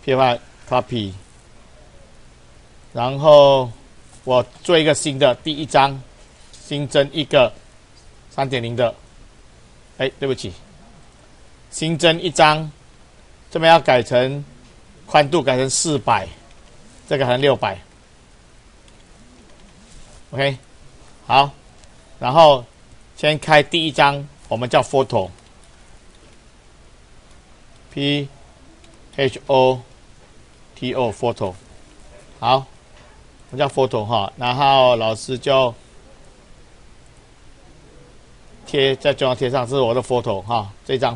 ，PDF copy， 然后我做一个新的第一张，新增一个 3.0 的，哎，对不起，新增一张，这边要改成宽度改成400，这个还是600 ，OK， 好，然后先开第一张，我们叫 photo，P H O T O photo， 好，我叫 photo 哈，然后老师就贴在中央贴上，这是我的 photo 哈，这张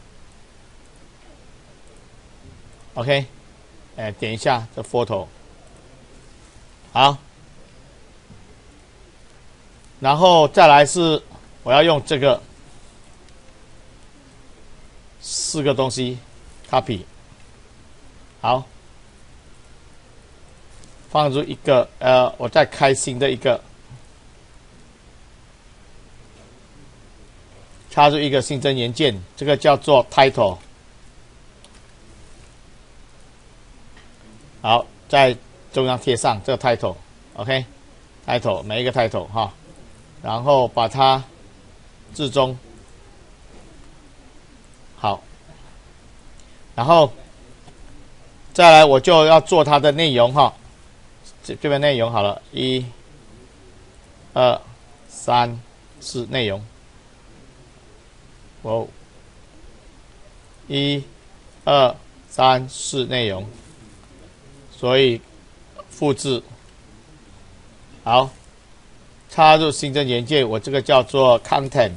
photo，OK， 点一下这 photo， 好，然后再来是我要用这个4个东西 copy。好，放入一个我再开新的一个，插入一个新增元件，这个叫做 title。好，在中央贴上这个 title，OK，title 每一个 title 哈，然后把它置中，好，然后。再来，我就要做它的内容哈，这边内容好了，1、2、3、4内容，哦，1、2、3、4内容，所以复制，好，插入新增元件，我这个叫做 content，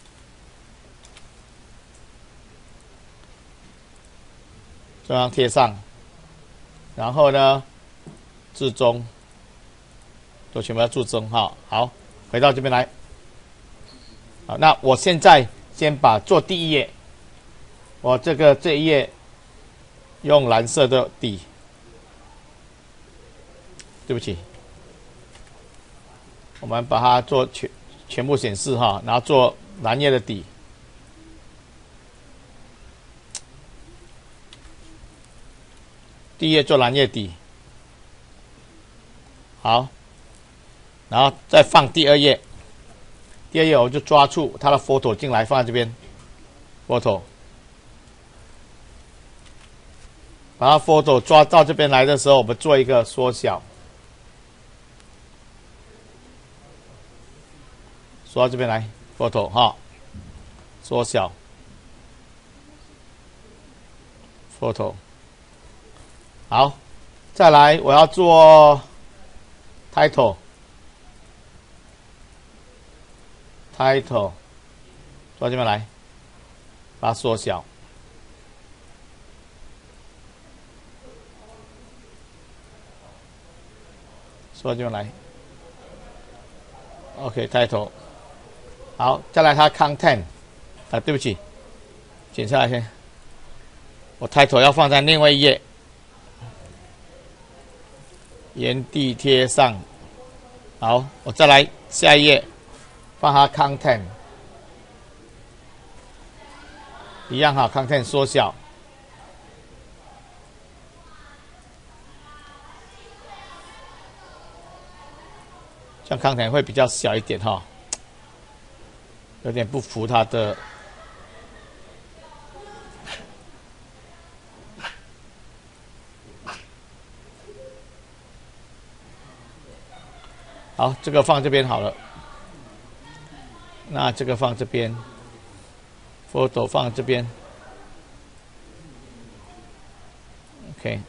中央贴上。然后呢，置中，都全部要注中哈。好，回到这边来。好，那我现在先把做第一页，我这一页用蓝色的底，对不起，我们把它做全部显示哈，然后做蓝页的底。第一页做蓝页底，好，然后再放第二页，第二页我就抓住它的 photo 进来，放在这边 ，photo， 把它 photo 抓到这边来的时候，我们做一个缩小，缩到这边来 ，photo 哈，缩小 ，photo。好，再来我要做 title， 做到这边来，把它缩小，缩到这边来 ，OK title， 好，再来它 content， 对不起，剪下来先，我 title 要放在另外一页。原地贴上，好，我再来下一页，放它 content， 一样哈 ，content 缩小，这样 content 会比较小一点哈，有点不符它的。好，这个放这边好了。那这个放这边 ，photo 放这边 ，OK。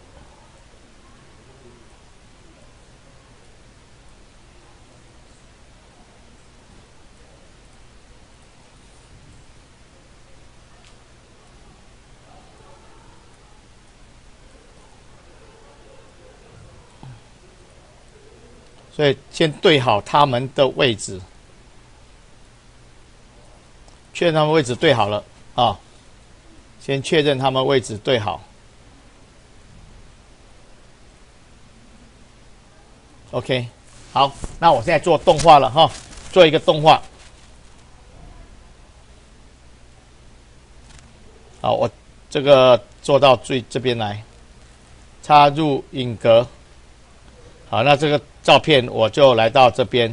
所以先对好他们的位置，确认他们位置对好了啊。先确认他们位置对好。OK， 好，那我现在做动画了哈，做一个动画。好，我这个做到这边来， 插入影格。好，那这个照片我就来到这边，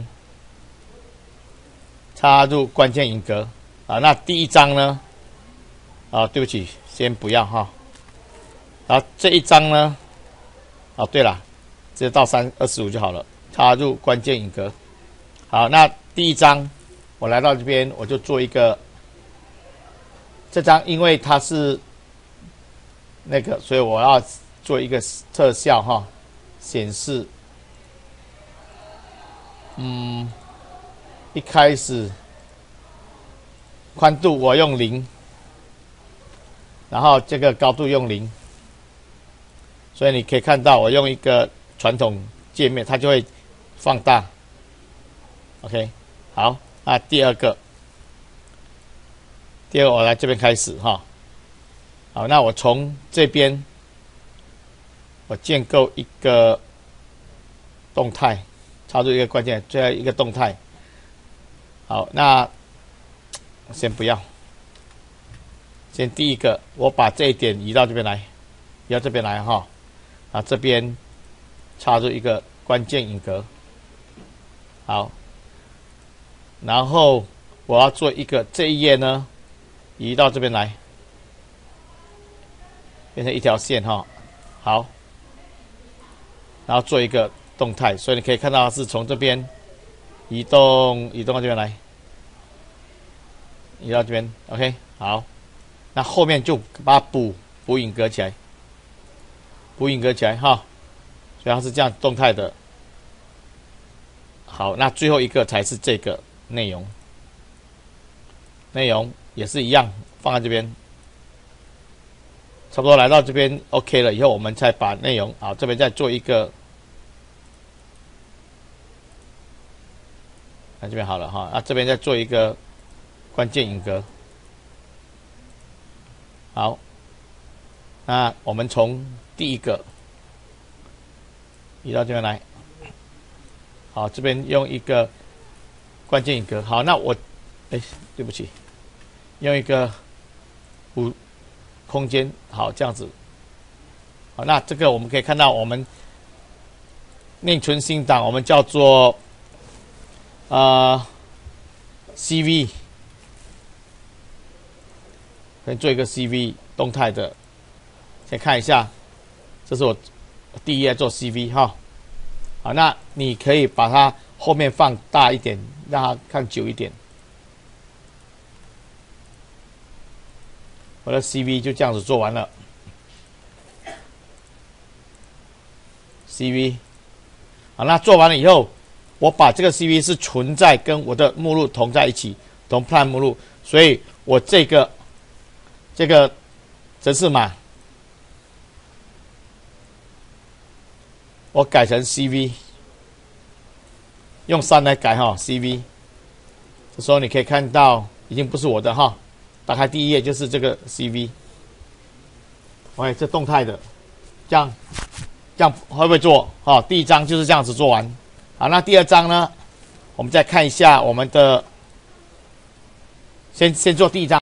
插入关键影格。啊，那第一张呢？啊，对不起，先不要哈。然后这一张呢？哦，对了，直接到25就好了。插入关键影格。好，那第一张我来到这边，我就做一个。这张因为它是那个，所以我要做一个特效哈，显示。一开始宽度我用0，然后这个高度用0，所以你可以看到我用一个传统界面，它就会放大。OK， 好，那第二个我来这边开始哈。好，那我从这边我建构一个动态。插入一个关键，最后一个动态。好，那先不要，先第一个，我把这一点移到这边来，移到这边来哈。啊，这边插入一个关键影格。好，然后我要做一个这一页呢，移到这边来，变成一条线哈。好，然后做一个动态，所以你可以看到是从这边移动到这边来，移到这边 ，OK， 好，那后面就把它补影格起来，补影格起来哈，所以它是这样动态的。好，那最后一个才是这个内容，内容也是一样放在这边，差不多来到这边 OK 了以后，我们再把内容这边再做一个。那这边好了哈，那这边再做一个关键影格。好，那我们从第一个移到这边来。好，这边用一个关键影格。好，那我，对不起，用一个空间。好，这样子。好，那这个我们可以看到，我们内存新档，我们叫做。CV 可以做一个 CV 动态的，先看一下，这是我第一页做 CV 哈。好，那你可以把它后面放大一点，让它看久一点。我的 CV 就这样子做完了。CV 好，那做完了以后。我把这个 CV 是存在跟我的目录同在一起，同 plan 目录，所以我这个程式码，我改成 CV， 用3来改哈 CV。这时候你可以看到已经不是我的哈，打开第一页就是这个 CV。喂，这动态的，这样会不会做？哈，第一章就是这样子做完。好，那第二章呢？我们再看一下我们的，先做第一章。